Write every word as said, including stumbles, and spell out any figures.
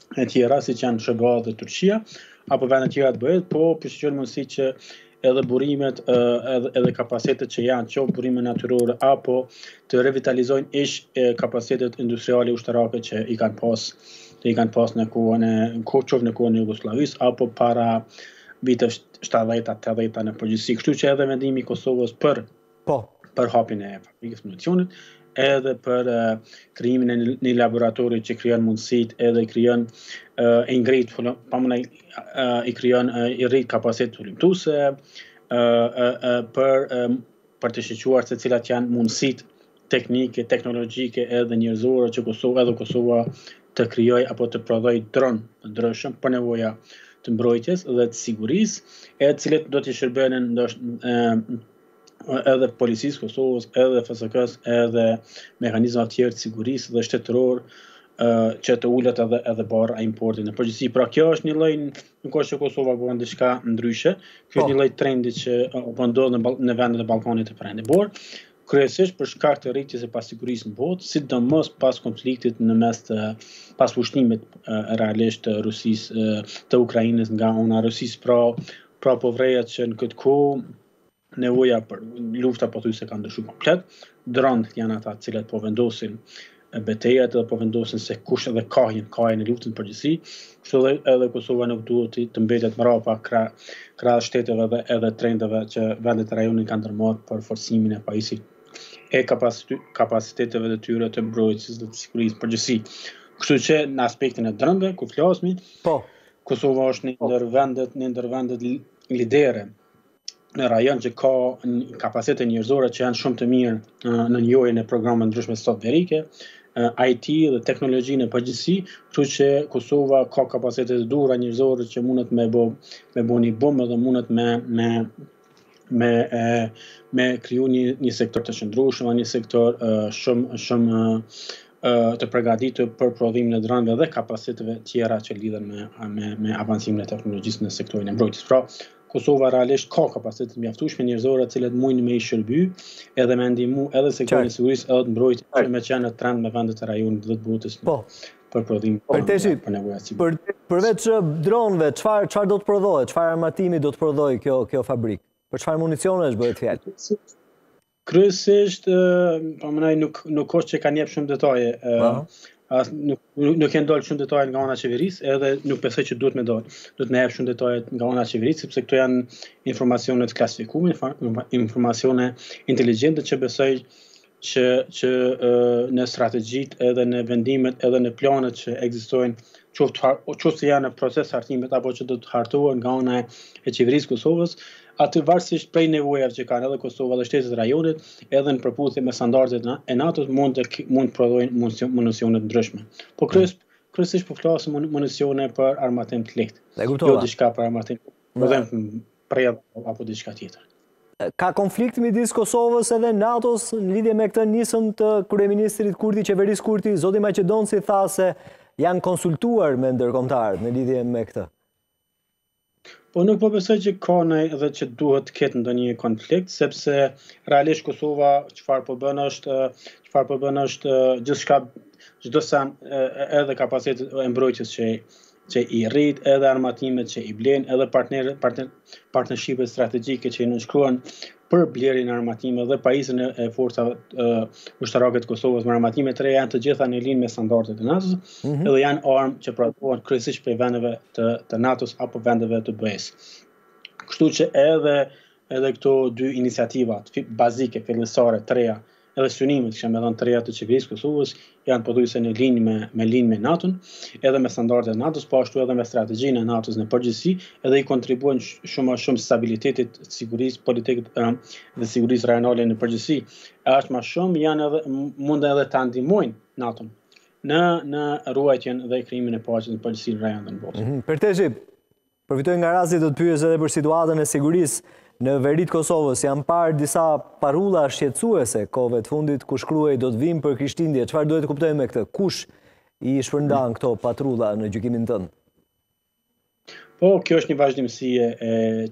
e tjera, si që janë Shërbëa dhe Turqia, apo vende tjera të bëhet, po përshqyrë mundësi që edhe burimet edhe, edhe kapacitetet që janë, qoftë burime natyrore, apo të revitalizojnë ish kapacitetet industriale ushtarake që i kanë pas, që i kanë pas në kohën e, qoftë në kohën e Jugosllavisë, apo para viteve shtatdhjetë tetëdhjetë në përgjithësi. Kështu që edhe vendimi i Kosovës për, po. për hapjen e fabrikës municionit, edhe për uh, krijimin e një laboratori që krijon mundësitë, edhe krijon uh, e ngrit, pamuna uh, i krijon uh, i rrit kapacitet hulumtuese uh, uh, uh, për um, për të shqyrtuar se cilat janë mundësitë teknike, teknologjike edhe njerëzore që Kosova edhe Kosova të krijoj apo të prodhoj dron të ndryshëm për nevoja të mbrojtjes dhe të sigurisë, e të cilët do të shërbejnë ndoshta edhe policisë Kosovës, edhe F S K-s, edhe mekanizma tjerë të sigurisë dhe shtetëror uh, që të ulet edhe, edhe barë a importin në përgjithësi. Pra kjo është një lloj, nuk është që Kosova bën diçka ndryshe, kjo është një lloj trendi që po ndodh në, në vendet e Ballkanit të Perëndimor, kryesisht për shkak të rritjes së pasigurisë në botë, sidomos pas konfliktit në mes të pas pushtimit uh, realisht të Rusisë, uh, të Ukrainës nga ana e Rusisë, pra pra po vrejet që në këtë kohë nevoja për lufta pothuajse ka ndryshuar komplet. Dronët janë ata të cilët po vendosin betejat dhe po vendosin se kush edhe kahjen, kahjen e luftën në përgjithësi. Kështu edhe, edhe Kosova nuk duhet të mbetet mbrapa krah krah shteteve dhe edhe trendeve që vendet e rajonit kanë ndërmarrë për forcimin e pajisjes e kapaciteteve të tyre të mbrojtjes dhe të sigurisë në përgjithësi. Kështu që në aspektin e dronëve, ku flasmi, po. Kosova është një ndër vendet, një ndër vendet lidere në rajon që ka kapacitete njerëzore që janë shumë të mirë në njojën e programeve ndryshme softverike, I T dhe teknologjinë e përgjithësi, kështu që Kosova ka kapacitete të duhura njerëzore që mundet me bë me bë një bomë dhe mundet me me me e, me kriju një, një sektor të qëndrueshëm, një sektor uh, shumë shumë uh, të përgatitur për prodhimin e dronëve dhe kapaciteteve tjera që lidhen me me, me avancimin e teknologjisë në sektorin e mbrojtjes. Pra, Kosova realisht ka kapacitet mjaftueshme njerëzore të cilët mundin me i shërby edhe me ndihmu edhe sektorin e sigurisë edhe të mbrojtjes me që janë në trend me vendet e rajonit dhe të botës po. për prodhim për, për nevojat për, përveç dronëve, çfarë çfarë do të prodhohet, çfarë armatimi do të prodhojë kjo kjo fabrikë? Për çfarë municionesh bëhet fjalë? Kryesisht, po më nuk nuk është që kanë jep shumë detaje. As nuk nuk kanë dalë shumë detaje nga ana e qeverisë, edhe nuk besoj që duhet me dalë. Duhet me jap shumë detaje nga ana e qeverisë, sepse këto janë informacione të klasifikuara, informacione inteligjente që besoj që që në strategjitë edhe në vendimet edhe në planet që ekzistojnë, qoftë qoftë janë në proces hartimet apo që do të hartohen nga ana e qeverisë Kosovës, aty varësisht prej nevojave që kanë edhe Kosova dhe shtetet e rajonit, edhe në përputhje me standardet e NATO-s mund të mund të prodhojnë municione të ndryshme. Po kryesisht kryesisht po flasim municione për armatim të lehtë. Jo diçka për armatim, prodhim për apo diçka tjetër. Ka konflikt midis Kosovës edhe NATO-s në lidhje me këtë nisëm të kryeministrit Kurti, qeverisë Kurti, zoti Maqedonci tha se janë konsultuar me ndërkombëtarët në lidhje me këtë. Po nuk po besoj që ka në edhe që duhet të ketë ndonjë konflikt, sepse realisht Kosova çfarë po bën është çfarë po bën është gjithçka çdo sa edhe kapacitetet e mbrojtjes që që i rrit, edhe armatimet që i blen, edhe partner partner partnershipe strategjike që i nënshkruan për blerjen e armatime dhe pajisjen e forcave uh, ushtarake të Kosovës me armatime të reja janë të gjitha në linjë me standardet e NATO-s, mm -hmm. edhe janë armë që prodhohen kryesisht prej vendeve të, të NATO-s apo vendeve të B E-s. Kështu që edhe edhe këto dy iniciativat bazike fillestare të reja, edhe synimet që më dhënë të reja të qeverisë Kosovës janë pothuajse në linjë me me linjë me NATO-n, edhe me standardet e NATO-s, po ashtu edhe me strategjinë e NATO-s në përgjithësi, edhe i kontribuojnë shumë më shumë stabilitetit, sigurisë politikët dhe sigurisë rajonale në përgjithësi. Është më shumë janë edhe mund edhe ta ndihmojnë NATO-n në në ruajtjen dhe krijimin e paqes në përgjithësi në rajon të botës. Mm-hmm. Perteshi, përfitoj nga rasti do të pyes edhe për situatën e sigurisë në veritë Kosovës. Janë parë disa parulla shqetësuese kohëve të fundit ku shkruhej do të vim për Krishtlindje. Çfarë duhet të kuptojmë me këtë? Kush i shpërndan këto patrulla në gjykimin tënd? Po, kjo është një vazhdimësi e